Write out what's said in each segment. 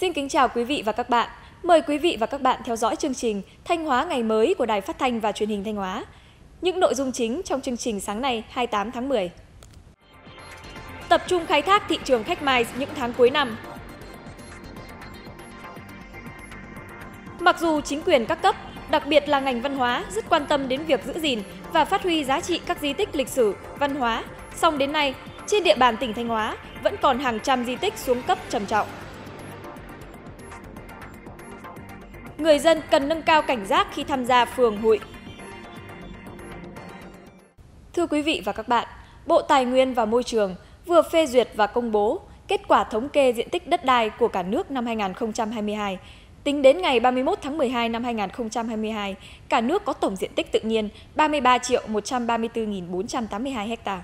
Xin kính chào quý vị và các bạn. Mời quý vị và các bạn theo dõi chương trình Thanh Hóa ngày mới của Đài Phát thanh và Truyền hình Thanh Hóa. Những nội dung chính trong chương trình sáng nay 28 tháng 10. Tập trung khai thác thị trường khách mai những tháng cuối năm. Mặc dù chính quyền các cấp, đặc biệt là ngành văn hóa rất quan tâm đến việc giữ gìn và phát huy giá trị các di tích lịch sử, văn hóa, song đến nay, trên địa bàn tỉnh Thanh Hóa vẫn còn hàng trăm di tích xuống cấp trầm trọng. Người dân cần nâng cao cảnh giác khi tham gia phường hụi. Thưa quý vị và các bạn, Bộ Tài nguyên và Môi trường vừa phê duyệt và công bố kết quả thống kê diện tích đất đai của cả nước năm 2022. Tính đến ngày 31 tháng 12 năm 2022, cả nước có tổng diện tích tự nhiên 33.134.482 ha.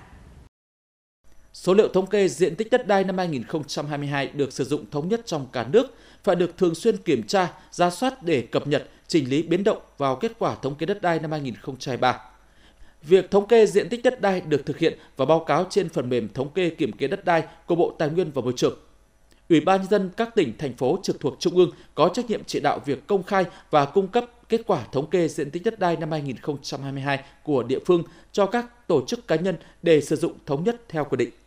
Số liệu thống kê diện tích đất đai năm 2022 được sử dụng thống nhất trong cả nước, phải được thường xuyên kiểm tra, rà soát để cập nhật, chỉnh lý biến động vào kết quả thống kê đất đai năm 2023. Việc thống kê diện tích đất đai được thực hiện và báo cáo trên phần mềm thống kê kiểm kê đất đai của Bộ Tài nguyên và Môi trường. Ủy ban nhân dân các tỉnh, thành phố trực thuộc Trung ương có trách nhiệm chỉ đạo việc công khai và cung cấp kết quả thống kê diện tích đất đai năm 2022 của địa phương cho các tổ chức cá nhân để sử dụng thống nhất theo quy định.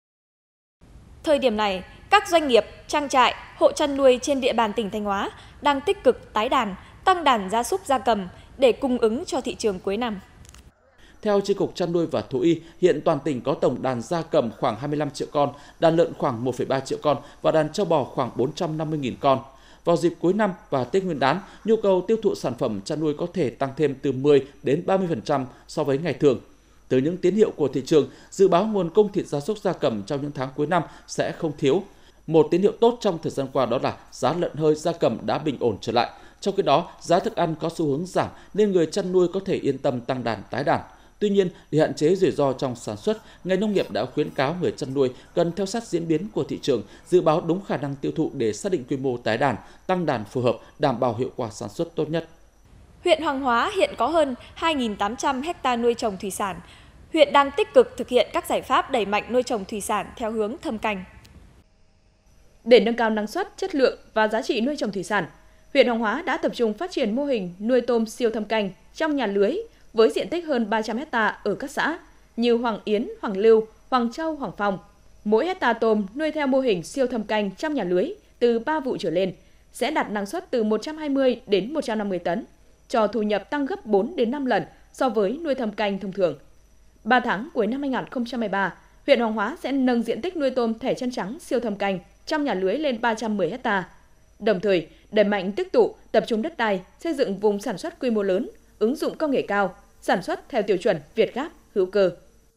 Thời điểm này, các doanh nghiệp, trang trại, hộ chăn nuôi trên địa bàn tỉnh Thanh Hóa đang tích cực tái đàn, tăng đàn gia súc gia cầm để cung ứng cho thị trường cuối năm. Theo Chi cục Chăn nuôi và Thú y, hiện toàn tỉnh có tổng đàn gia cầm khoảng 25 triệu con, đàn lợn khoảng 1,3 triệu con và đàn trâu bò khoảng 450.000 con. Vào dịp cuối năm và Tết Nguyên đán, nhu cầu tiêu thụ sản phẩm chăn nuôi có thể tăng thêm từ 10 đến 30% so với ngày thường. Từ những tín hiệu của thị trường, dự báo nguồn cung thịt gia súc gia cầm trong những tháng cuối năm sẽ không thiếu. Một tín hiệu tốt trong thời gian qua đó là giá lợn hơi gia cầm đã bình ổn trở lại. Trong khi đó, giá thức ăn có xu hướng giảm nên người chăn nuôi có thể yên tâm tăng đàn tái đàn. Tuy nhiên, để hạn chế rủi ro trong sản xuất, ngành nông nghiệp đã khuyến cáo người chăn nuôi cần theo sát diễn biến của thị trường, dự báo đúng khả năng tiêu thụ để xác định quy mô tái đàn, tăng đàn phù hợp, đảm bảo hiệu quả sản xuất tốt nhất. Huyện Hoàng Hóa hiện có hơn 2.800 ha nuôi trồng thủy sản. Huyện đang tích cực thực hiện các giải pháp đẩy mạnh nuôi trồng thủy sản theo hướng thâm canh. Để nâng cao năng suất, chất lượng và giá trị nuôi trồng thủy sản, huyện Hoàng Hóa đã tập trung phát triển mô hình nuôi tôm siêu thâm canh trong nhà lưới với diện tích hơn 300 ha ở các xã như Hoàng Yến, Hoàng Lưu, Hoàng Châu, Hoàng Phong. Mỗi hecta tôm nuôi theo mô hình siêu thâm canh trong nhà lưới từ 3 vụ trở lên sẽ đạt năng suất từ 120 đến 150 tấn, cho thu nhập tăng gấp 4 đến 5 lần so với nuôi thâm canh thông thường. 3 tháng cuối năm 2023, huyện Hoàng Hóa sẽ nâng diện tích nuôi tôm thẻ chân trắng siêu thâm canh trong nhà lưới lên 310 ha. Đồng thời, đẩy mạnh tích tụ, tập trung đất đai, xây dựng vùng sản xuất quy mô lớn, ứng dụng công nghệ cao, sản xuất theo tiêu chuẩn Việt Gáp, hữu cơ.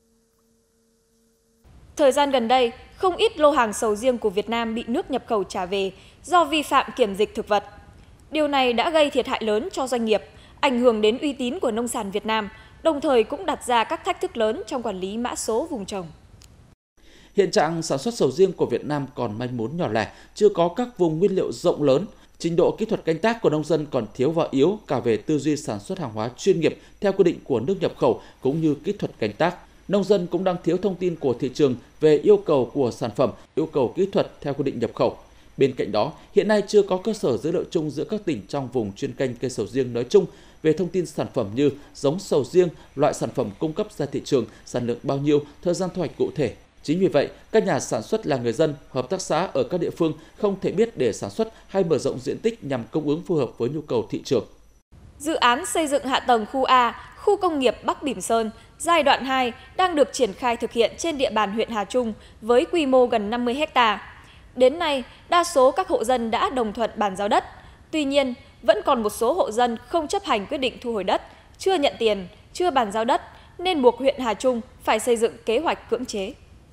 Thời gian gần đây, không ít lô hàng sầu riêng của Việt Nam bị nước nhập khẩu trả về do vi phạm kiểm dịch thực vật. Điều này đã gây thiệt hại lớn cho doanh nghiệp, ảnh hưởng đến uy tín của nông sản Việt Nam, đồng thời cũng đặt ra các thách thức lớn trong quản lý mã số vùng trồng. Hiện trạng sản xuất sầu riêng của Việt Nam còn manh mún nhỏ lẻ, chưa có các vùng nguyên liệu rộng lớn. Trình độ kỹ thuật canh tác của nông dân còn thiếu và yếu cả về tư duy sản xuất hàng hóa chuyên nghiệp theo quy định của nước nhập khẩu cũng như kỹ thuật canh tác. Nông dân cũng đang thiếu thông tin của thị trường về yêu cầu của sản phẩm, yêu cầu kỹ thuật theo quy định nhập khẩu. Bên cạnh đó, hiện nay chưa có cơ sở dữ liệu chung giữa các tỉnh trong vùng chuyên canh cây sầu riêng nói chung về thông tin sản phẩm như giống sầu riêng, loại sản phẩm cung cấp ra thị trường, sản lượng bao nhiêu, thời gian thu hoạch cụ thể. Chính vì vậy, các nhà sản xuất là người dân, hợp tác xã ở các địa phương không thể biết để sản xuất hay mở rộng diện tích nhằm cung ứng phù hợp với nhu cầu thị trường. Dự án xây dựng hạ tầng khu A, khu công nghiệp Bắc Bỉm Sơn, giai đoạn 2 đang được triển khai thực hiện trên địa bàn huyện Hà Trung với quy mô gần 50 ha. Đến nay, đa số các hộ dân đã đồng thuận bàn giao đất. Tuy nhiên, vẫn còn một số hộ dân không chấp hành quyết định thu hồi đất, chưa nhận tiền, chưa bàn giao đất, nên buộc huyện Hà Trung phải xây dựng kế hoạch cưỡng chế.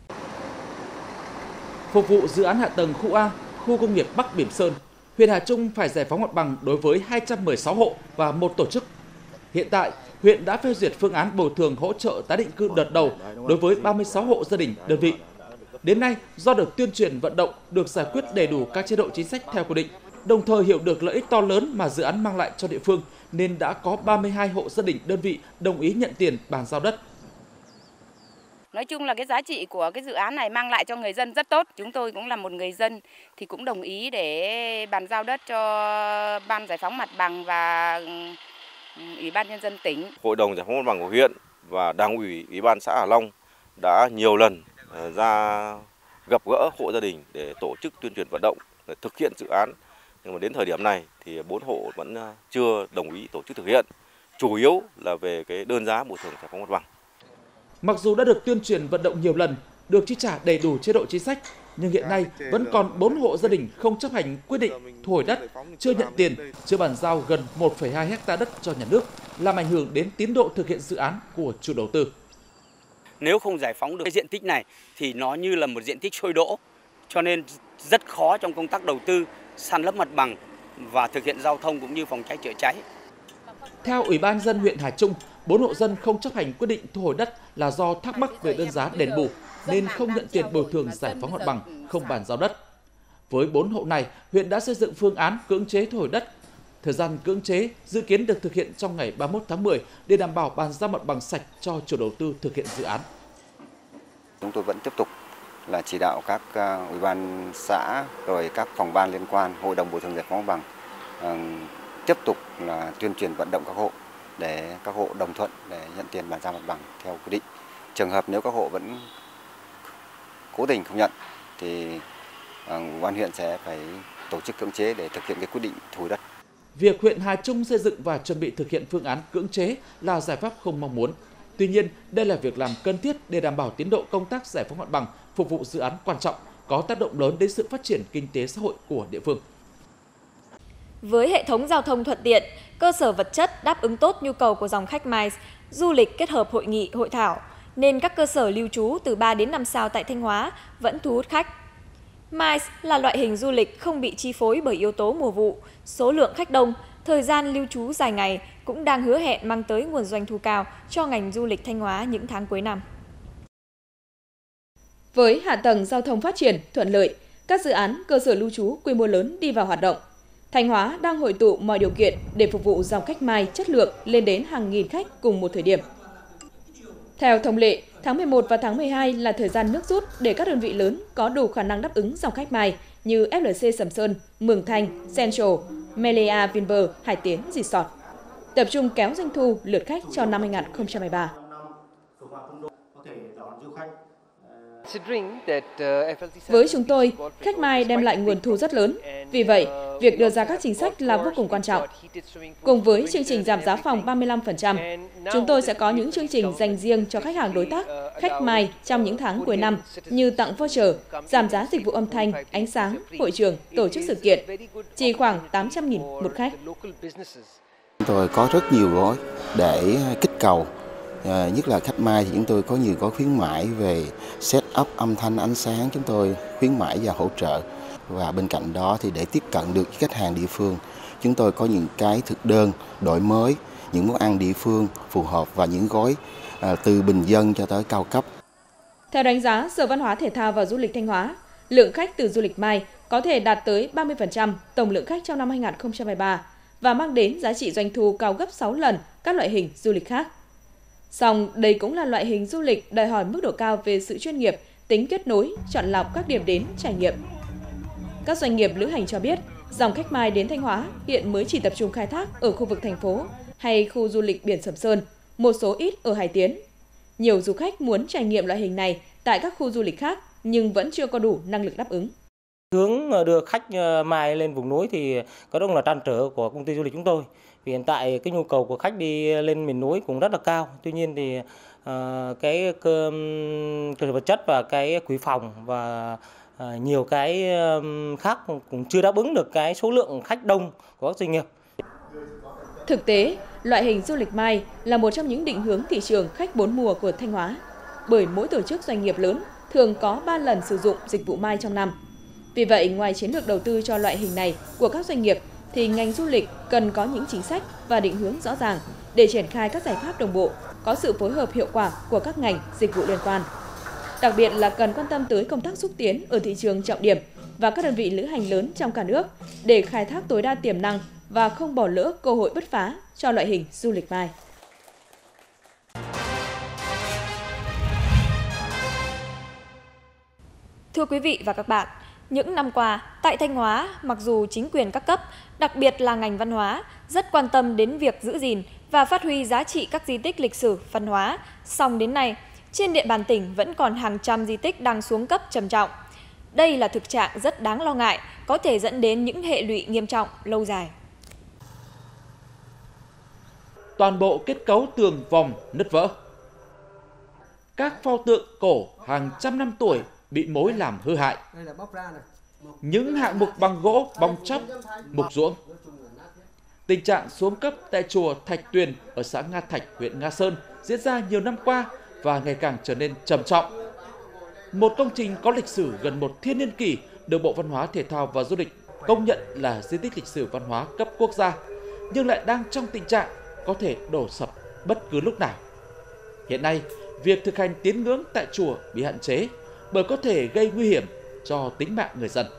Phục vụ dự án hạ tầng khu A, khu công nghiệp Bắc Bỉm Sơn, huyện Hà Trung phải giải phóng mặt bằng đối với 216 hộ và một tổ chức. Hiện tại, huyện đã phê duyệt phương án bồi thường hỗ trợ tái định cư đợt đầu đối với 36 hộ gia đình, đơn vị. Đến nay, do được tuyên truyền vận động, được giải quyết đầy đủ các chế độ chính sách theo quy định, đồng thời hiểu được lợi ích to lớn mà dự án mang lại cho địa phương, nên đã có 32 hộ gia đình, đơn vị đồng ý nhận tiền bàn giao đất. Nói chung là cái giá trị của cái dự án này mang lại cho người dân rất tốt. Chúng tôi cũng là một người dân thì cũng đồng ý để bàn giao đất cho Ban Giải phóng Mặt bằng và Ủy ban Nhân dân tỉnh. Hội đồng Giải phóng Mặt bằng của huyện và Đảng ủy Ủy ban xã Hà Long đã nhiều lần ra gặp gỡ hộ gia đình để tổ chức tuyên truyền vận động để thực hiện dự án. Nhưng mà đến thời điểm này thì 4 hộ vẫn chưa đồng ý tổ chức thực hiện. Chủ yếu là về cái đơn giá bồi thường giải phóng mặt bằng. Mặc dù đã được tuyên truyền vận động nhiều lần, được chi trả đầy đủ chế độ chính sách, nhưng hiện nay vẫn còn 4 hộ gia đình không chấp hành quyết định thu hồi đất, chưa nhận tiền, chưa bàn giao gần 1,2 hectare đất cho nhà nước, làm ảnh hưởng đến tiến độ thực hiện dự án của chủ đầu tư. Nếu không giải phóng được cái diện tích này thì nó như là một diện tích sôi đỗ, cho nên rất khó trong công tác đầu tư, san lấp mặt bằng và thực hiện giao thông cũng như phòng cháy chữa cháy. Theo Ủy ban nhân dân huyện Hà Trung, 4 hộ dân không chấp hành quyết định thu hồi đất là do thắc mắc về đơn giá đền bù nên không nhận tiền bồi thường giải phóng mặt bằng, không bàn giao đất. Với 4 hộ này, huyện đã xây dựng phương án cưỡng chế thu hồi đất. Thời gian cưỡng chế dự kiến được thực hiện trong ngày 31 tháng 10 để đảm bảo bàn giao mặt bằng sạch cho chủ đầu tư thực hiện dự án. Chúng tôi vẫn tiếp tục là chỉ đạo các ủy ban xã rồi các phòng ban liên quan, hội đồng bồi thường giải phóng mặt bằng tiếp tục là tuyên truyền vận động các hộ để các hộ đồng thuận để nhận tiền bàn giao mặt bằng theo quy định. Trường hợp nếu các hộ vẫn cố tình không nhận thì Ủy ban huyện sẽ phải tổ chức cưỡng chế để thực hiện cái quyết định thu hồi đất. Việc huyện Hà Trung xây dựng và chuẩn bị thực hiện phương án cưỡng chế là giải pháp không mong muốn. Tuy nhiên, đây là việc làm cần thiết để đảm bảo tiến độ công tác giải phóng mặt bằng, phục vụ dự án quan trọng, có tác động lớn đến sự phát triển kinh tế xã hội của địa phương. Với hệ thống giao thông thuận tiện, cơ sở vật chất đáp ứng tốt nhu cầu của dòng khách MICE, du lịch kết hợp hội nghị, hội thảo, nên các cơ sở lưu trú từ 3 đến 5 sao tại Thanh Hóa vẫn thu hút khách. MICE là loại hình du lịch không bị chi phối bởi yếu tố mùa vụ, số lượng khách đông, thời gian lưu trú dài ngày cũng đang hứa hẹn mang tới nguồn doanh thu cao cho ngành du lịch Thanh Hóa những tháng cuối năm. Với hạ tầng giao thông phát triển thuận lợi, các dự án cơ sở lưu trú quy mô lớn đi vào hoạt động, Thanh Hóa đang hội tụ mọi điều kiện để phục vụ dòng khách MICE chất lượng lên đến hàng nghìn khách cùng một thời điểm. Theo thông lệ, tháng 11 và tháng 12 là thời gian nước rút để các đơn vị lớn có đủ khả năng đáp ứng dòng khách MICE như FLC Sầm Sơn, Mường Thanh, Central, Melia Vinpearl, Hải Tiến Resort, tập trung kéo doanh thu lượt khách cho năm 2023. Với chúng tôi, khách MICE đem lại nguồn thu rất lớn. Vì vậy, việc đưa ra các chính sách là vô cùng quan trọng. Cùng với chương trình giảm giá phòng 35%, chúng tôi sẽ có những chương trình dành riêng cho khách hàng đối tác, khách MICE trong những tháng cuối năm như tặng voucher, giảm giá dịch vụ âm thanh, ánh sáng, hội trường, tổ chức sự kiện, chỉ khoảng 800.000 một khách. Chúng tôi có rất nhiều gói để kích cầu. Nhất là khách MICE thì chúng tôi có nhiều gói khuyến mãi về set up âm thanh ánh sáng, chúng tôi khuyến mãi và hỗ trợ. Và bên cạnh đó thì để tiếp cận được khách hàng địa phương, chúng tôi có những cái thực đơn đổi mới, những món ăn địa phương phù hợp và những gói từ bình dân cho tới cao cấp. Theo đánh giá Sở Văn hóa Thể thao và Du lịch Thanh Hóa, lượng khách từ du lịch MICE có thể đạt tới 30% tổng lượng khách trong năm 2023 và mang đến giá trị doanh thu cao gấp 6 lần các loại hình du lịch khác. Song đây cũng là loại hình du lịch đòi hỏi mức độ cao về sự chuyên nghiệp, tính kết nối, chọn lọc các điểm đến trải nghiệm. Các doanh nghiệp lữ hành cho biết, dòng khách MICE đến Thanh Hóa hiện mới chỉ tập trung khai thác ở khu vực thành phố hay khu du lịch biển Sầm Sơn, một số ít ở Hải Tiến. Nhiều du khách muốn trải nghiệm loại hình này tại các khu du lịch khác nhưng vẫn chưa có đủ năng lực đáp ứng. Hướng đưa khách MICE lên vùng núi thì có đúng là trăn trở của công ty du lịch chúng tôi. Vì hiện tại cái nhu cầu của khách đi lên miền núi cũng rất là cao. Tuy nhiên thì cái cơ sở vật chất và cái quỹ phòng và nhiều cái khác cũng chưa đáp ứng được cái số lượng khách đông của các doanh nghiệp. Thực tế, loại hình du lịch MICE là một trong những định hướng thị trường khách 4 mùa của Thanh Hóa. Bởi mỗi tổ chức doanh nghiệp lớn thường có 3 lần sử dụng dịch vụ MICE trong năm. Vì vậy, ngoài chiến lược đầu tư cho loại hình này của các doanh nghiệp, thì ngành du lịch cần có những chính sách và định hướng rõ ràng để triển khai các giải pháp đồng bộ, có sự phối hợp hiệu quả của các ngành dịch vụ liên quan. Đặc biệt là cần quan tâm tới công tác xúc tiến ở thị trường trọng điểm và các đơn vị lữ hành lớn trong cả nước để khai thác tối đa tiềm năng và không bỏ lỡ cơ hội bứt phá cho loại hình du lịch MICE. Thưa quý vị và các bạn, những năm qua, tại Thanh Hóa, mặc dù chính quyền các cấp, đặc biệt là ngành văn hóa, rất quan tâm đến việc giữ gìn và phát huy giá trị các di tích lịch sử, văn hóa, song đến nay, trên địa bàn tỉnh vẫn còn hàng trăm di tích đang xuống cấp trầm trọng. Đây là thực trạng rất đáng lo ngại, có thể dẫn đến những hệ lụy nghiêm trọng, lâu dài. Toàn bộ kết cấu tường vòm nứt vỡ. Các pho tượng cổ hàng trăm năm tuổi bị mối làm hư hại. Những hạng mục bằng gỗ bong chóc, mục ruỗng. Tình trạng xuống cấp tại chùa Thạch Tuyền ở xã Nga Thạch, huyện Nga Sơn diễn ra nhiều năm qua và ngày càng trở nên trầm trọng. Một công trình có lịch sử gần một thiên niên kỷ được Bộ Văn hóa Thể thao và Du lịch công nhận là di tích lịch sử văn hóa cấp quốc gia, nhưng lại đang trong tình trạng có thể đổ sập bất cứ lúc nào. Hiện nay, việc thực hành tín ngưỡng tại chùa bị hạn chế bởi có thể gây nguy hiểm cho tính mạng người dân.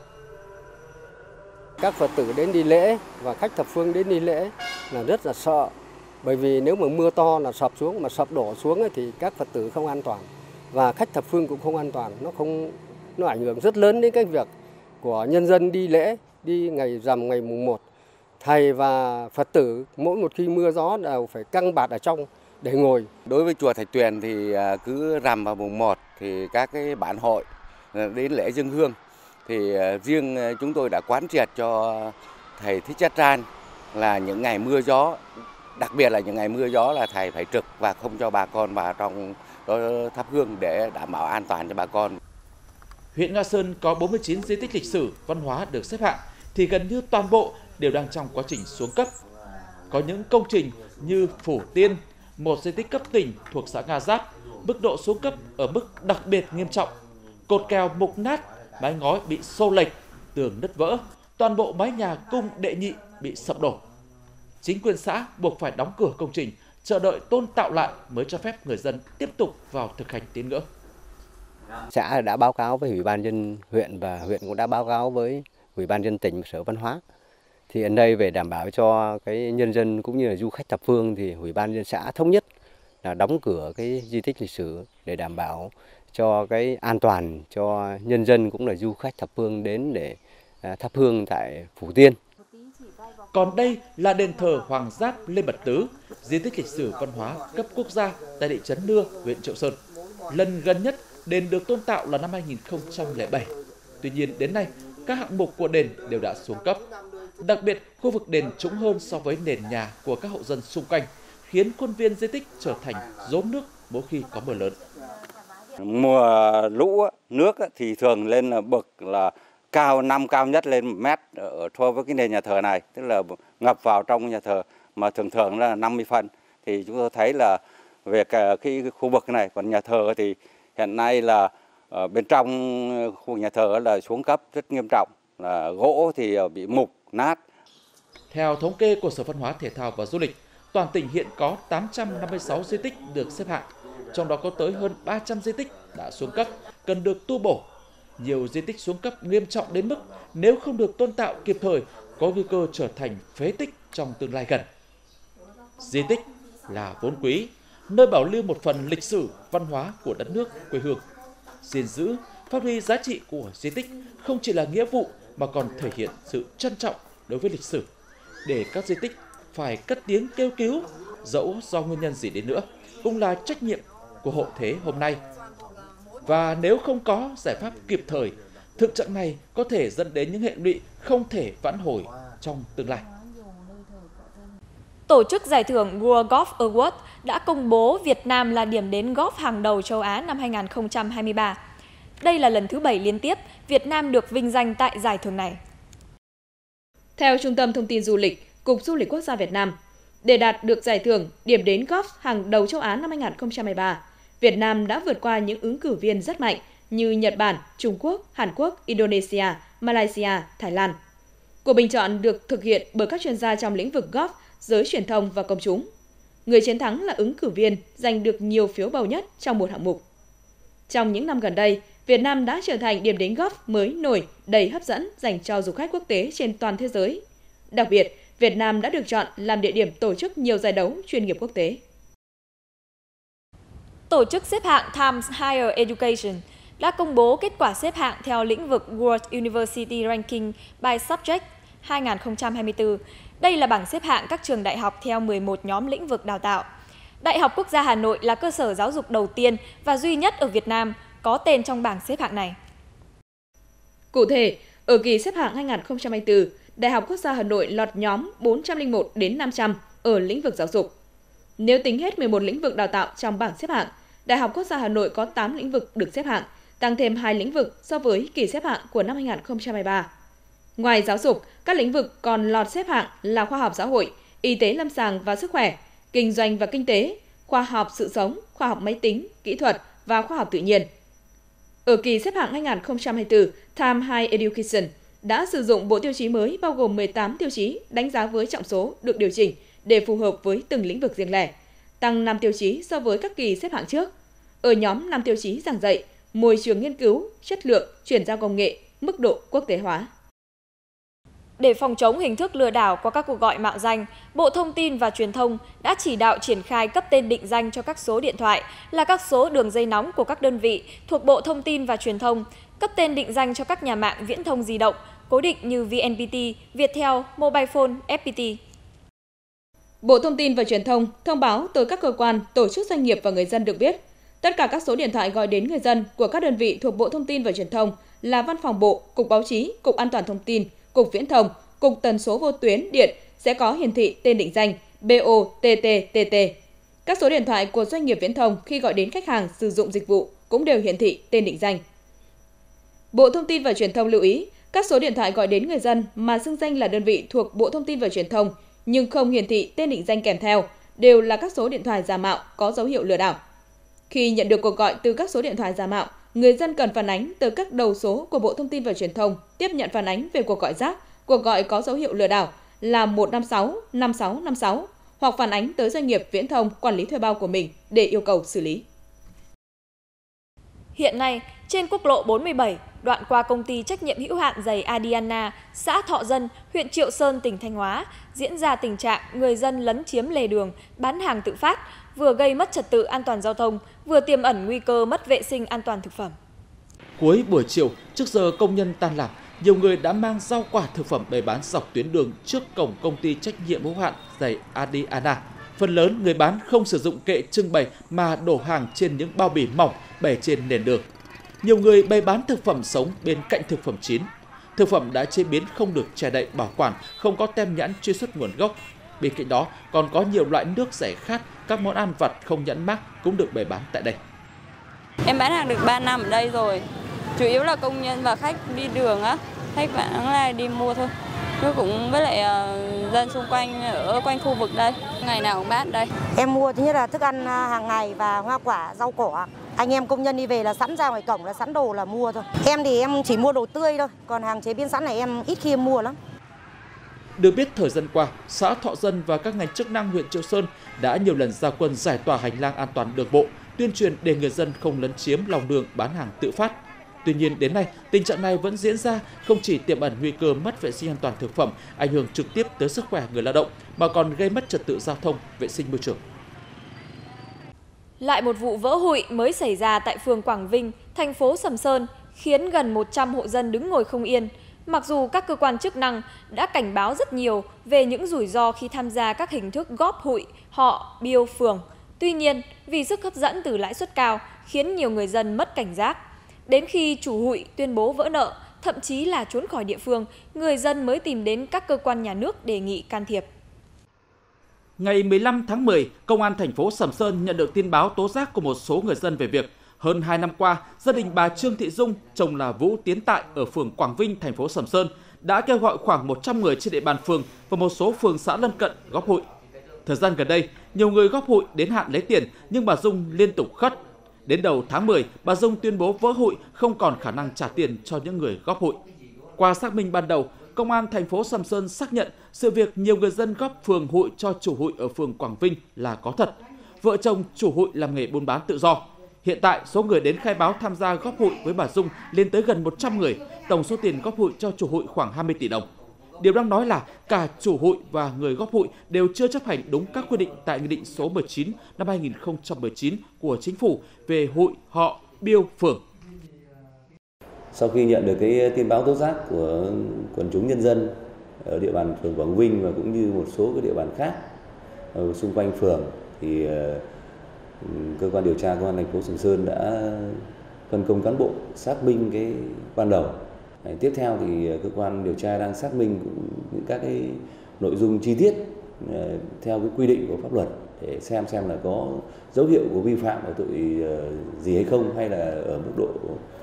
Các Phật tử đến đi lễ và khách thập phương đến đi lễ là rất là sợ, bởi vì nếu mà mưa to là sập xuống, mà sập đổ xuống thì các Phật tử không an toàn và khách thập phương cũng không an toàn, nó ảnh hưởng rất lớn đến cái việc của nhân dân đi lễ, đi ngày rằm ngày mùng 1. Thầy và Phật tử mỗi một khi mưa gió đều phải căng bạt ở trong để ngồi. Đối với chùa Thạch Tuyền thì cứ rằm vào mùng 1 thì các cái bản hội đến lễ dâng hương. Thì riêng chúng tôi đã quán triệt cho thầy Thích Nhất Tran là những ngày mưa gió, đặc biệt là những ngày mưa gió là thầy phải trực và không cho bà con vào trong đó thắp hương để đảm bảo an toàn cho bà con. Huyện Nga Sơn có 49 di tích lịch sử, văn hóa được xếp hạng thì gần như toàn bộ đều đang trong quá trình xuống cấp. Có những công trình như Phủ Tiên, một di tích cấp tỉnh thuộc xã Nga Giáp, mức độ xuống cấp ở mức đặc biệt nghiêm trọng. Cột kèo mục nát, mái ngói bị xô lệch, tường nứt vỡ, toàn bộ mái nhà cung đệ nhị bị sập đổ. Chính quyền xã buộc phải đóng cửa công trình, chờ đợi tôn tạo lại mới cho phép người dân tiếp tục vào thực hành tín ngưỡng. Xã đã báo cáo với Ủy ban nhân huyện và huyện cũng đã báo cáo với Ủy ban nhân tỉnh và Sở Văn hóa. Thì ở đây về đảm bảo cho cái nhân dân cũng như là du khách thập phương thì Ủy ban nhân xã thống nhất là đóng cửa cái di tích lịch sử để đảm bảo cho cái an toàn cho nhân dân cũng là du khách thập phương đến để thắp hương tại Phủ Tiên. Còn đây là đền thờ Hoàng Giáp Lê Bật Tứ, di tích lịch sử văn hóa cấp quốc gia tại thị trấn Nưa, huyện Triệu Sơn. Lần gần nhất đền được tôn tạo là năm 2007. Tuy nhiên đến nay các hạng mục của đền đều đã xuống cấp. Đặc biệt khu vực đền trũng hơn so với nền nhà của các hộ dân xung quanh, khiến khuôn viên di tích trở thành rốn nước mỗi khi có mưa lớn. Mùa lũ nước thì thường lên bậc là năm cao nhất lên 1 mét ở so với cái nền nhà thờ này, tức là ngập vào trong nhà thờ mà thường là 50 phân. Thì chúng tôi thấy là về cái khu vực này, còn nhà thờ thì hiện nay là bên trong khu nhà thờ là xuống cấp rất nghiêm trọng, là gỗ thì bị mục nát. Theo thống kê của Sở Văn hóa Thể thao và Du lịch, toàn tỉnh hiện có 856 di tích được xếp hạng, trong đó có tới hơn 300 di tích đã xuống cấp, cần được tu bổ. Nhiều di tích xuống cấp nghiêm trọng đến mức nếu không được tôn tạo kịp thời có nguy cơ trở thành phế tích trong tương lai gần. Di tích là vốn quý, nơi bảo lưu một phần lịch sử, văn hóa của đất nước, quê hương. Gìn giữ, phát huy giá trị của di tích không chỉ là nghĩa vụ mà còn thể hiện sự trân trọng đối với lịch sử. Để các di tích phải cất tiếng kêu cứu, dẫu do nguyên nhân gì đến nữa, cũng là trách nhiệm của hậu thế hôm nay. Và nếu không có giải pháp kịp thời, thực trạng này có thể dẫn đến những hệ lụy không thể vãn hồi trong tương lai. Tổ chức giải thưởng World Golf Award đã công bố Việt Nam là điểm đến golf hàng đầu châu Á năm 2023. Đây là lần thứ 7 liên tiếp Việt Nam được vinh danh tại giải thưởng này. Theo Trung tâm Thông tin Du lịch, Cục Du lịch Quốc gia Việt Nam, để đạt được giải thưởng điểm đến golf hàng đầu châu Á năm 2023, Việt Nam đã vượt qua những ứng cử viên rất mạnh như Nhật Bản, Trung Quốc, Hàn Quốc, Indonesia, Malaysia, Thái Lan. Cuộc bình chọn được thực hiện bởi các chuyên gia trong lĩnh vực golf, giới truyền thông và công chúng. Người chiến thắng là ứng cử viên giành được nhiều phiếu bầu nhất trong một hạng mục. Trong những năm gần đây, Việt Nam đã trở thành điểm đến golf mới nổi, đầy hấp dẫn dành cho du khách quốc tế trên toàn thế giới. Đặc biệt, Việt Nam đã được chọn làm địa điểm tổ chức nhiều giải đấu chuyên nghiệp quốc tế. Tổ chức xếp hạng Times Higher Education đã công bố kết quả xếp hạng theo lĩnh vực World University Ranking by Subject 2024. Đây là bảng xếp hạng các trường đại học theo 11 nhóm lĩnh vực đào tạo. Đại học Quốc gia Hà Nội là cơ sở giáo dục đầu tiên và duy nhất ở Việt Nam có tên trong bảng xếp hạng này. Cụ thể, ở kỳ xếp hạng 2024, Đại học Quốc gia Hà Nội lọt nhóm 401 đến 500 ở lĩnh vực giáo dục. Nếu tính hết 11 lĩnh vực đào tạo trong bảng xếp hạng, Đại học Quốc gia Hà Nội có 8 lĩnh vực được xếp hạng, tăng thêm 2 lĩnh vực so với kỳ xếp hạng của năm 2023. Ngoài giáo dục, các lĩnh vực còn lọt xếp hạng là khoa học xã hội, y tế lâm sàng và sức khỏe, kinh doanh và kinh tế, khoa học sự sống, khoa học máy tính, kỹ thuật và khoa học tự nhiên. Ở kỳ xếp hạng 2024, Time High Education đã sử dụng bộ tiêu chí mới bao gồm 18 tiêu chí đánh giá với trọng số được điều chỉnh để phù hợp với từng lĩnh vực riêng lẻ, tăng 5 tiêu chí so với các kỳ xếp hạng trước. Ở nhóm 5 tiêu chí giảng dạy, môi trường nghiên cứu, chất lượng, chuyển giao công nghệ, mức độ quốc tế hóa. Để phòng chống hình thức lừa đảo qua các cuộc gọi mạo danh, Bộ Thông tin và Truyền thông đã chỉ đạo triển khai cấp tên định danh cho các số điện thoại là các số đường dây nóng của các đơn vị thuộc Bộ Thông tin và Truyền thông, cấp tên định danh cho các nhà mạng viễn thông di động, cố định như VNPT, Viettel, Mobile Phone, FPT. Bộ Thông tin và Truyền thông thông báo tới các cơ quan, tổ chức doanh nghiệp và người dân được biết, tất cả các số điện thoại gọi đến người dân của các đơn vị thuộc Bộ Thông tin và Truyền thông là Văn phòng Bộ, Cục Báo chí, Cục An toàn Thông tin, Cục Viễn thông, Cục Tần số vô tuyến điện sẽ có hiển thị tên định danh BOTTTT. Các số điện thoại của doanh nghiệp viễn thông khi gọi đến khách hàng sử dụng dịch vụ cũng đều hiển thị tên định danh. Bộ Thông tin và Truyền thông lưu ý, các số điện thoại gọi đến người dân mà xưng danh là đơn vị thuộc Bộ Thông tin và Truyền thông nhưng không hiển thị tên định danh kèm theo đều là các số điện thoại giả mạo có dấu hiệu lừa đảo. Khi nhận được cuộc gọi từ các số điện thoại giả mạo, người dân cần phản ánh từ các đầu số của Bộ Thông tin và Truyền thông tiếp nhận phản ánh về cuộc gọi rác, cuộc gọi có dấu hiệu lừa đảo là 156 5656 hoặc phản ánh tới doanh nghiệp viễn thông quản lý thuê bao của mình để yêu cầu xử lý. Hiện nay, trên quốc lộ 47, đoạn qua công ty trách nhiệm hữu hạn giày Adiana, xã Thọ Dân, huyện Triệu Sơn, tỉnh Thanh Hóa, diễn ra tình trạng người dân lấn chiếm lề đường, bán hàng tự phát, vừa gây mất trật tự an toàn giao thông, vừa tiềm ẩn nguy cơ mất vệ sinh an toàn thực phẩm. Cuối buổi chiều, trước giờ công nhân tan làm, nhiều người đã mang rau quả thực phẩm bày bán dọc tuyến đường trước cổng công ty trách nhiệm hữu hạn giày Adiana. Phần lớn người bán không sử dụng kệ trưng bày mà đổ hàng trên những bao bì mỏng bày trên nền đường. Nhiều người bày bán thực phẩm sống bên cạnh thực phẩm chín. Thực phẩm đã chế biến không được che đậy bảo quản, không có tem nhãn truy xuất nguồn gốc. Bên cạnh đó còn có nhiều loại nước giải khát, các món ăn vặt không nhãn mác cũng được bày bán tại đây. Em bán hàng được 3 năm ở đây rồi. Chủ yếu là công nhân và khách đi đường á, khách bán lại đi mua thôi. Tôi cũng với lại dân xung quanh ở quanh khu vực đây, ngày nào cũng bán đây. Em mua thứ nhất là thức ăn hàng ngày và hoa quả, rau cỏ. Anh em công nhân đi về là sẵn ra ngoài cổng là sẵn đồ là mua thôi. Em thì em chỉ mua đồ tươi thôi, còn hàng chế biến sẵn này em ít khi em mua lắm. Được biết thời gian qua, xã Thọ Dân và các ngành chức năng huyện Triệu Sơn đã nhiều lần ra quân giải tỏa hành lang an toàn đường bộ, tuyên truyền để người dân không lấn chiếm lòng đường bán hàng tự phát. Tuy nhiên đến nay, tình trạng này vẫn diễn ra, không chỉ tiềm ẩn nguy cơ mất vệ sinh an toàn thực phẩm, ảnh hưởng trực tiếp tới sức khỏe người lao động, mà còn gây mất trật tự giao thông, vệ sinh môi trường. Lại một vụ vỡ hụi mới xảy ra tại phường Quảng Vinh, thành phố Sầm Sơn, khiến gần 100 hộ dân đứng ngồi không yên. Mặc dù các cơ quan chức năng đã cảnh báo rất nhiều về những rủi ro khi tham gia các hình thức góp hụi, họ, bill phường. Tuy nhiên, vì sức hấp dẫn từ lãi suất cao khiến nhiều người dân mất cảnh giác. Đến khi chủ hụi tuyên bố vỡ nợ, thậm chí là trốn khỏi địa phương, người dân mới tìm đến các cơ quan nhà nước đề nghị can thiệp. Ngày 15 tháng 10, Công an thành phố Sầm Sơn nhận được tin báo tố giác của một số người dân về việc hơn 2 năm qua, gia đình bà Trương Thị Dung, chồng là Vũ Tiến Tại ở phường Quảng Vinh, thành phố Sầm Sơn, đã kêu gọi khoảng 100 người trên địa bàn phường và một số phường xã lân cận góp hụi. Thời gian gần đây, nhiều người góp hụi đến hạn lấy tiền nhưng bà Dung liên tục khất. Đến đầu tháng 10, bà Dung tuyên bố vỡ hụi, không còn khả năng trả tiền cho những người góp hụi. Qua xác minh ban đầu, Công an thành phố Sầm Sơn xác nhận sự việc nhiều người dân góp phường hụi cho chủ hụi ở phường Quảng Vinh là có thật. Vợ chồng chủ hụi làm nghề buôn bán tự do. Hiện tại, số người đến khai báo tham gia góp hụi với bà Dung lên tới gần 100 người, tổng số tiền góp hụi cho chủ hụi khoảng 20 tỷ đồng. Điều đáng nói là cả chủ hụi và người góp hụi đều chưa chấp hành đúng các quy định tại Nghị định số 19 năm 2019 của Chính phủ về hụi, họ, bill phường. Sau khi nhận được cái tin báo tố giác của quần chúng nhân dân ở địa bàn phường Quảng Vinh và cũng như một số cái địa bàn khác ở xung quanh phường, thì cơ quan điều tra công an thành phố Sầm Sơn đã phân công cán bộ xác minh cái ban đầu. Tiếp theo thì cơ quan điều tra đang xác minh những các cái nội dung chi tiết theo cái quy định của pháp luật để xem là có dấu hiệu của vi phạm ở tội gì hay không, hay là ở mức độ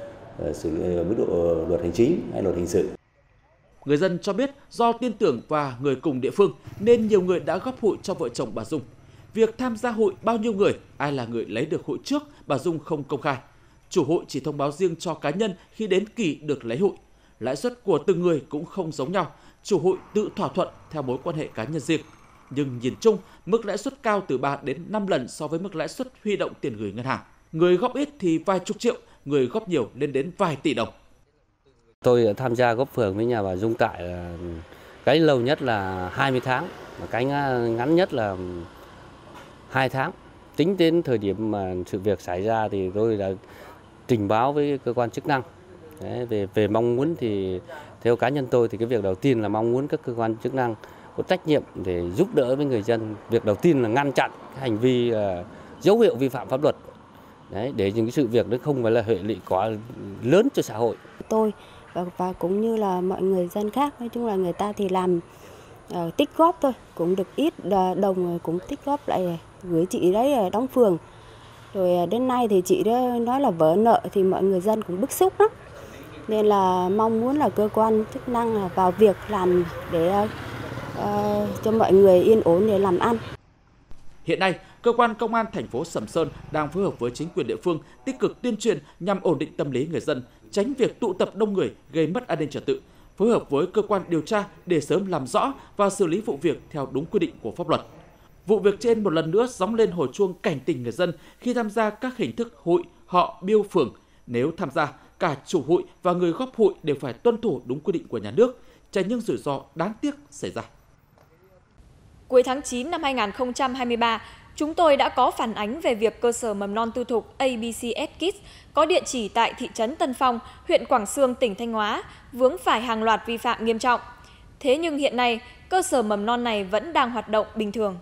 mức độ luật hành chính hay luật hình sự. Người dân cho biết do tin tưởng và người cùng địa phương nên nhiều người đã góp hụi cho vợ chồng bà Dung. Việc tham gia hụi bao nhiêu người, ai là người lấy được hụi trước, bà Dung không công khai. Chủ hụi chỉ thông báo riêng cho cá nhân khi đến kỳ được lấy hụi. Lãi suất của từng người cũng không giống nhau, chủ hụi tự thỏa thuận theo mối quan hệ cá nhân riêng. Nhưng nhìn chung, mức lãi suất cao từ 3 đến 5 lần so với mức lãi suất huy động tiền gửi ngân hàng. Người góp ít thì vài chục triệu, người góp nhiều lên đến vài tỷ đồng. Tôi tham gia góp phường với nhà bà Dung Tại là cái lâu nhất là 20 tháng, và cái ngắn nhất là 2 tháng. Tính đến thời điểm mà sự việc xảy ra thì tôi đã trình báo với cơ quan chức năng. Đấy, về mong muốn thì theo cá nhân tôi thì cái việc đầu tiên là mong muốn các cơ quan chức năng có trách nhiệm để giúp đỡ với người dân. Việc đầu tiên là ngăn chặn hành vi dấu hiệu vi phạm pháp luật. Đấy, để những cái sự việc nó không phải là hệ lụy quá lớn cho xã hội. Tôi và cũng như là mọi người dân khác, nói chung là người ta thì làm tích góp thôi, cũng được ít đồng cũng tích góp lại gửi chị đấy đóng phường. Rồi đến nay thì chị đó nói là vỡ nợ thì mọi người dân cũng bức xúc lắm. Nên là mong muốn là cơ quan chức năng vào việc làm để cho mọi người yên ổn để làm ăn. Hiện nay, cơ quan công an thành phố Sầm Sơn đang phối hợp với chính quyền địa phương tích cực tuyên truyền nhằm ổn định tâm lý người dân, tránh việc tụ tập đông người gây mất an ninh trật tự, phối hợp với cơ quan điều tra để sớm làm rõ và xử lý vụ việc theo đúng quy định của pháp luật. Vụ việc trên một lần nữa gióng lên hồi chuông cảnh tỉnh người dân khi tham gia các hình thức hụi, họ, biêu phường. Nếu tham gia, cả chủ hụi và người góp hụi đều phải tuân thủ đúng quy định của nhà nước, tránh những rủi ro đáng tiếc xảy ra. Cuối tháng 9 năm 2023, chúng tôi đã có phản ánh về việc cơ sở mầm non tư thục ABCS Kids có địa chỉ tại thị trấn Tân Phong, huyện Quảng Xương, tỉnh Thanh Hóa, vướng phải hàng loạt vi phạm nghiêm trọng. Thế nhưng hiện nay, cơ sở mầm non này vẫn đang hoạt động bình thường.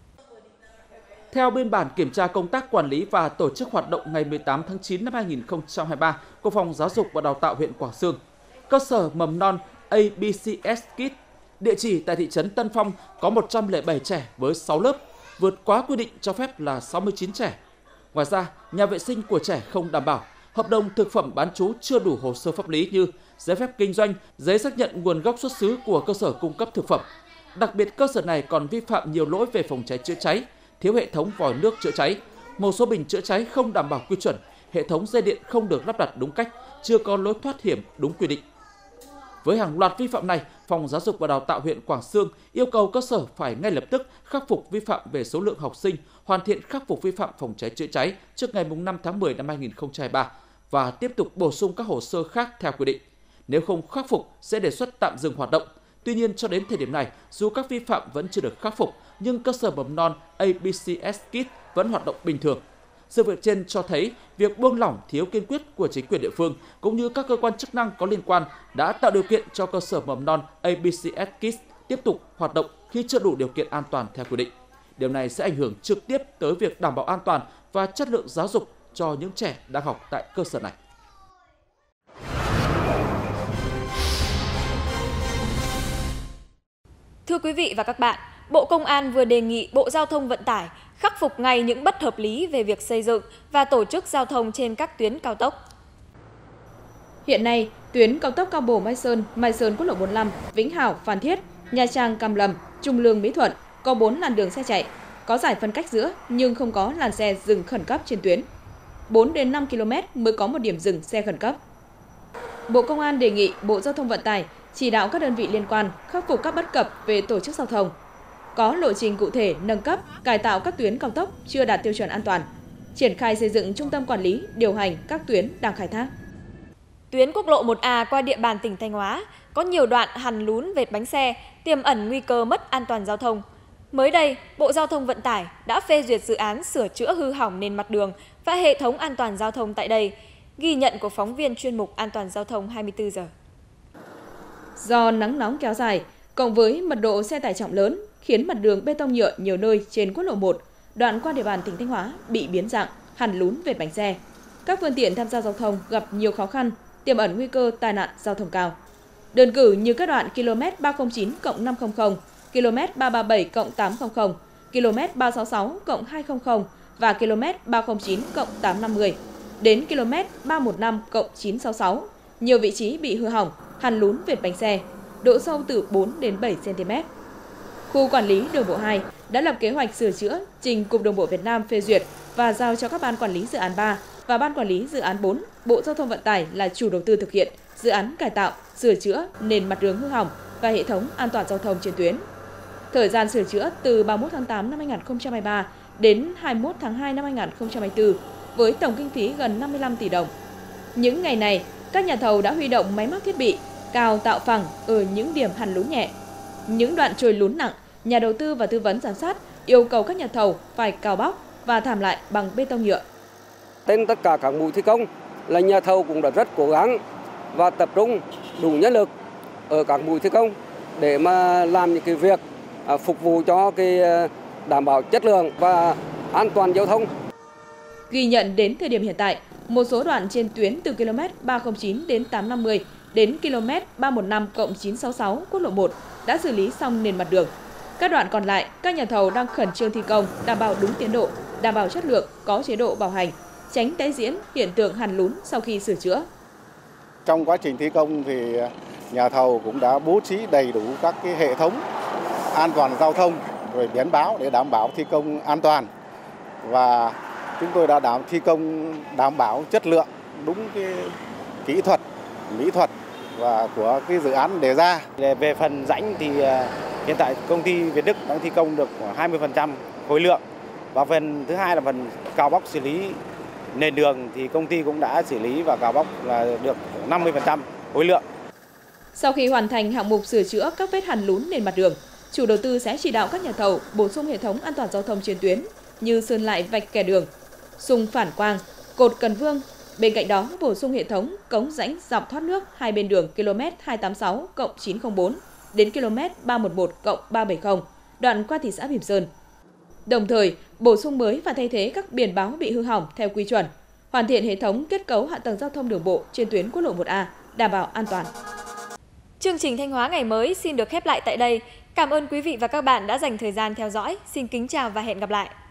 Theo biên bản kiểm tra công tác quản lý và tổ chức hoạt động ngày 18 tháng 9 năm 2023 của Phòng Giáo dục và Đào tạo huyện Quảng Xương, cơ sở mầm non ABCS Kids, địa chỉ tại thị trấn Tân Phong có 107 trẻ với 6 lớp, vượt quá quy định cho phép là 69 trẻ. Ngoài ra, nhà vệ sinh của trẻ không đảm bảo, hợp đồng thực phẩm bán trú chưa đủ hồ sơ pháp lý như giấy phép kinh doanh, giấy xác nhận nguồn gốc xuất xứ của cơ sở cung cấp thực phẩm. Đặc biệt, cơ sở này còn vi phạm nhiều lỗi về phòng cháy chữa cháy, thiếu hệ thống vòi nước chữa cháy, một số bình chữa cháy không đảm bảo quy chuẩn, hệ thống dây điện không được lắp đặt đúng cách, chưa có lối thoát hiểm đúng quy định. Với hàng loạt vi phạm này, Phòng Giáo dục và Đào tạo huyện Quảng Xương yêu cầu cơ sở phải ngay lập tức khắc phục vi phạm về số lượng học sinh, hoàn thiện khắc phục vi phạm phòng cháy chữa cháy trước ngày 5 tháng 10 năm 2023 và tiếp tục bổ sung các hồ sơ khác theo quy định. Nếu không khắc phục, sẽ đề xuất tạm dừng hoạt động. Tuy nhiên, cho đến thời điểm này, dù các vi phạm vẫn chưa được khắc phục, nhưng cơ sở mầm non ABCS Kids vẫn hoạt động bình thường. Sự việc trên cho thấy việc buông lỏng thiếu kiên quyết của chính quyền địa phương cũng như các cơ quan chức năng có liên quan đã tạo điều kiện cho cơ sở mầm non ABCS Kids tiếp tục hoạt động khi chưa đủ điều kiện an toàn theo quy định. Điều này sẽ ảnh hưởng trực tiếp tới việc đảm bảo an toàn và chất lượng giáo dục cho những trẻ đang học tại cơ sở này. Thưa quý vị và các bạn, Bộ Công an vừa đề nghị Bộ Giao thông Vận tải khắc phục ngay những bất hợp lý về việc xây dựng và tổ chức giao thông trên các tuyến cao tốc. Hiện nay, tuyến cao tốc Cao Bồ - Mai Sơn quốc lộ 45, Vĩnh Hảo - Phan Thiết, Nha Trang - Cam Lâm, Trung Lương - Mỹ Thuận có 4 làn đường xe chạy, có giải phân cách giữa nhưng không có làn xe dừng khẩn cấp trên tuyến. 4 đến 5 km mới có một điểm dừng xe khẩn cấp. Bộ Công an đề nghị Bộ Giao thông Vận tải chỉ đạo các đơn vị liên quan khắc phục các bất cập về tổ chức giao thông, có lộ trình cụ thể nâng cấp, cải tạo các tuyến cao tốc chưa đạt tiêu chuẩn an toàn, triển khai xây dựng trung tâm quản lý, điều hành các tuyến đang khai thác. Tuyến quốc lộ 1A qua địa bàn tỉnh Thanh Hóa có nhiều đoạn hằn lún vệt bánh xe, tiềm ẩn nguy cơ mất an toàn giao thông. Mới đây, Bộ Giao thông Vận tải đã phê duyệt dự án sửa chữa hư hỏng nền mặt đường và hệ thống an toàn giao thông tại đây. Ghi nhận của phóng viên chuyên mục An toàn giao thông 24 giờ. Do nắng nóng kéo dài, cộng với mật độ xe tải trọng lớn khiến mặt đường bê tông nhựa nhiều nơi trên quốc lộ 1, đoạn qua địa bàn tỉnh Thanh Hóa bị biến dạng, hằn lún vệt bánh xe. Các phương tiện tham gia giao thông gặp nhiều khó khăn, tiềm ẩn nguy cơ tai nạn giao thông cao. Đơn cử như các đoạn km 309+500, km 337+800, km 366+200 và km 309+850 đến km 315+966, nhiều vị trí bị hư hỏng, hằn lún vệt bánh xe, độ sâu từ 4 đến 7 cm. Khu quản lý đường bộ 2 đã lập kế hoạch sửa chữa, trình Cục Đường bộ Việt Nam phê duyệt và giao cho các ban quản lý dự án 3 và ban quản lý dự án 4, Bộ Giao thông Vận tải là chủ đầu tư thực hiện dự án cải tạo, sửa chữa nền mặt đường hư hỏng và hệ thống an toàn giao thông trên tuyến. Thời gian sửa chữa từ 31 tháng 8 năm 2023 đến 21 tháng 2 năm 2024 với tổng kinh phí gần 55 tỷ đồng. Những ngày này, các nhà thầu đã huy động máy móc thiết bị, cào tạo phẳng ở những điểm hằn lún nhẹ. Những đoạn trồi lún nặng, nhà đầu tư và tư vấn giám sát yêu cầu các nhà thầu phải cào bóc và thảm lại bằng bê tông nhựa. Trên tất cả các mũi thi công là nhà thầu cũng đã rất cố gắng và tập trung đủ nhân lực ở các mũi thi công để mà làm những cái việc phục vụ cho cái đảm bảo chất lượng và an toàn giao thông. Ghi nhận đến thời điểm hiện tại, một số đoạn trên tuyến từ km 309 đến 850 đến km 315+966 quốc lộ 1 đã xử lý xong nền mặt đường. Các đoạn còn lại, các nhà thầu đang khẩn trương thi công, đảm bảo đúng tiến độ, đảm bảo chất lượng, có chế độ bảo hành, tránh tái diễn hiện tượng hằn lún sau khi sửa chữa. Trong quá trình thi công thì nhà thầu cũng đã bố trí đầy đủ các cái hệ thống an toàn giao thông rồi biển báo để đảm bảo thi công an toàn, và chúng tôi đã thi công đảm bảo chất lượng đúng cái kỹ thuật, mỹ thuật và của cái dự án đề ra. Về phần rãnh thì hiện tại công ty Việt Đức đang thi công được khoảng 20% khối lượng, và phần thứ hai là phần cào bóc xử lý nền đường thì công ty cũng đã xử lý và cào bóc là được 50% khối lượng. Sau khi hoàn thành hạng mục sửa chữa các vết hằn lún nền mặt đường, chủ đầu tư sẽ chỉ đạo các nhà thầu bổ sung hệ thống an toàn giao thông trên tuyến như sơn lại vạch kẻ đường, xung phản quang, cột cần vương. Bên cạnh đó, bổ sung hệ thống cống rãnh dọc thoát nước hai bên đường km 286+904 đến km 311+370, đoạn qua thị xã Bỉm Sơn. Đồng thời, bổ sung mới và thay thế các biển báo bị hư hỏng theo quy chuẩn, hoàn thiện hệ thống kết cấu hạ tầng giao thông đường bộ trên tuyến quốc lộ 1A, đảm bảo an toàn. Chương trình Thanh Hóa ngày mới xin được khép lại tại đây. Cảm ơn quý vị và các bạn đã dành thời gian theo dõi. Xin kính chào và hẹn gặp lại.